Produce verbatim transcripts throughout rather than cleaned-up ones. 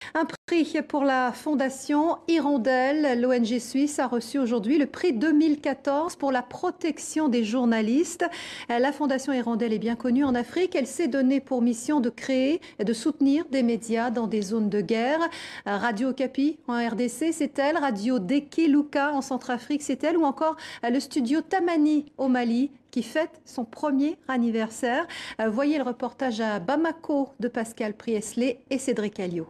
Un prix pour la Fondation Hirondelle. L'O N G suisse a reçu aujourd'hui le prix deux mille quatorze pour la protection des journalistes. La Fondation Hirondelle est bien connue en Afrique. Elle s'est donnée pour mission de créer et de soutenir des médias dans des zones de guerre. Radio Okapi en R D C, c'est elle. Radio Dekeluka en Centrafrique, c'est elle. Ou encore le studio Tamani au Mali, qui fête son premier anniversaire. Voyez le reportage à Bamako de Pascal Priestley et Cédric Alliot.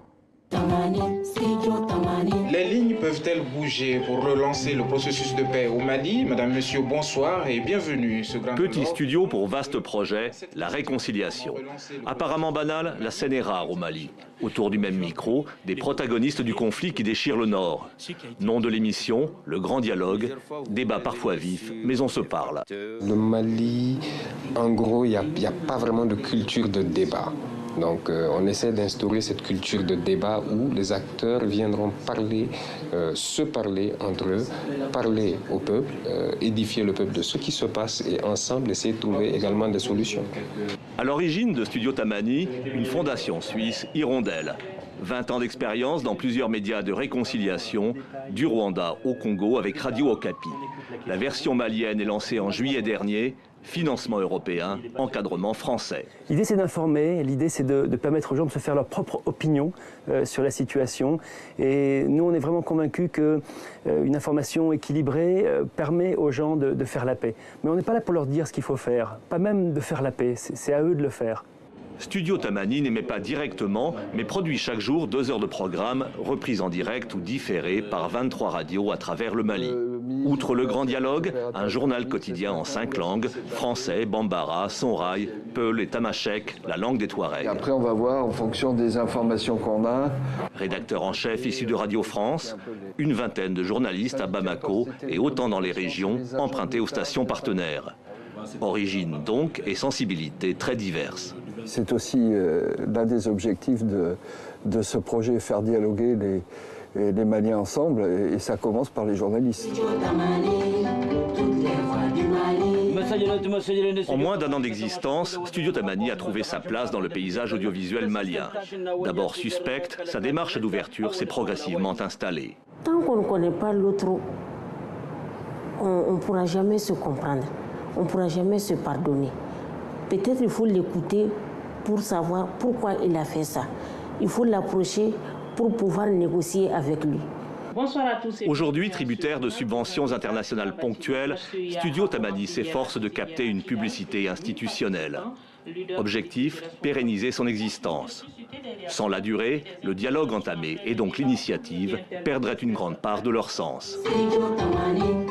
Les lignes peuvent-elles bouger pour relancer le processus de paix au Mali? Madame, Monsieur, bonsoir et bienvenue. Ce grand Petit studio pour vaste projet, la réconciliation. Apparemment banal, la scène est rare au Mali. Autour du même micro, des protagonistes du conflit qui déchire le Nord. Nom de l'émission, le grand dialogue, débat parfois vif, mais on se parle. Le Mali, en gros, il n'y a, a pas vraiment de culture de débat. Donc euh, on essaie d'instaurer cette culture de débat où les acteurs viendront parler, euh, se parler entre eux, parler au peuple, euh, édifier le peuple de ce qui se passe et ensemble essayer de trouver également des solutions. À l'origine de Studio Tamani, une fondation suisse, Hirondelle. vingt ans d'expérience dans plusieurs médias de réconciliation, du Rwanda au Congo avec Radio Okapi. La version malienne est lancée en juillet dernier. Financement européen, encadrement français. L'idée c'est d'informer, l'idée c'est de, de permettre aux gens de se faire leur propre opinion euh, sur la situation. Et nous on est vraiment convaincus qu'une euh, information équilibrée euh, permet aux gens de, de faire la paix. Mais on n'est pas là pour leur dire ce qu'il faut faire, pas même de faire la paix, c'est à eux de le faire. Studio Tamani n'émet pas directement, mais produit chaque jour deux heures de programme, reprises en direct ou différées par vingt-trois radios à travers le Mali. Outre le grand dialogue, un journal quotidien en cinq langues, français, bambara, sonrail, peul et tamashek, la langue des Touaregs. Et après on va voir en fonction des informations qu'on a. Rédacteur en chef issu de Radio France, une vingtaine de journalistes à Bamako et autant dans les régions empruntés aux stations partenaires. Origine donc et sensibilité très diverses. C'est aussi euh, l'un des objectifs de, de ce projet, faire dialoguer les, les Maliens ensemble, et, et ça commence par les journalistes. En moins d'un an d'existence, Studio Tamani a trouvé sa place dans le paysage audiovisuel malien. D'abord suspecte, sa démarche d'ouverture s'est progressivement installée. Tant qu'on ne connaît pas l'autre, on ne pourra jamais se comprendre, on ne pourra jamais se pardonner. Peut-être il faut l'écouter pour savoir pourquoi il a fait ça. Il faut l'approcher pour pouvoir négocier avec lui. Aujourd'hui, tributaire de subventions internationales ponctuelles, Studio Tamani s'efforce de capter une publicité institutionnelle. Objectif, pérenniser son existence. Sans la durée, le dialogue entamé et donc l'initiative perdraient une grande part de leur sens.